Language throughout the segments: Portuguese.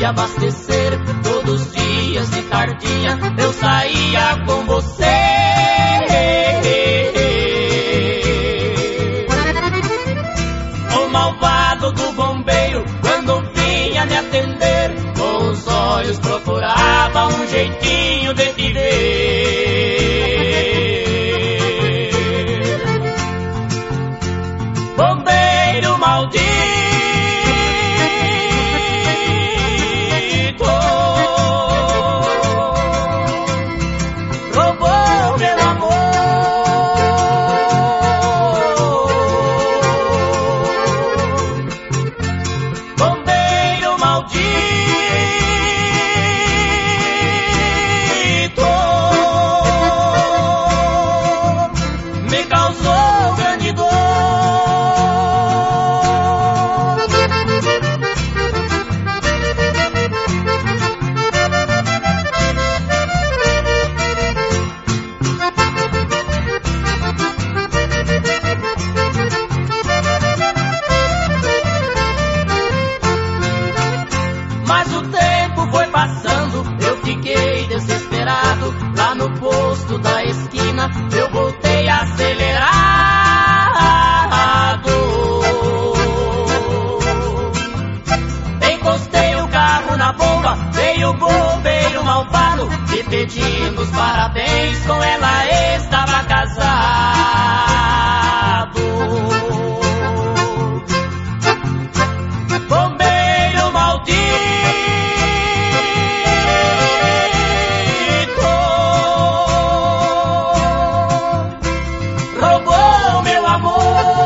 abastecer. Todos os dias de tardinha eu saía com você. O malvado do bombeiro, quando vinha me atender, com os olhos procurava um jeitinho de te ver. Bombeiro maldito, roubou meu amor. Bombeiro maldito, me causou grande dor. Mas o tempo foi passando, eu fiquei desesperado. Lá no posto da esquina eu voltei acelerado. Encostei o carro na bomba, veio o bombeiro malvado me pedindo os parabéns, com ela estava casado. Bombeiro maldito, roubou meu amor.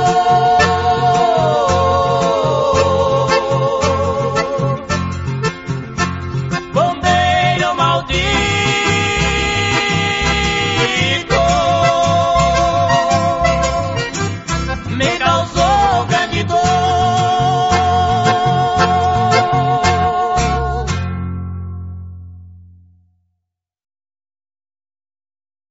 Bombeiro maldito, me causou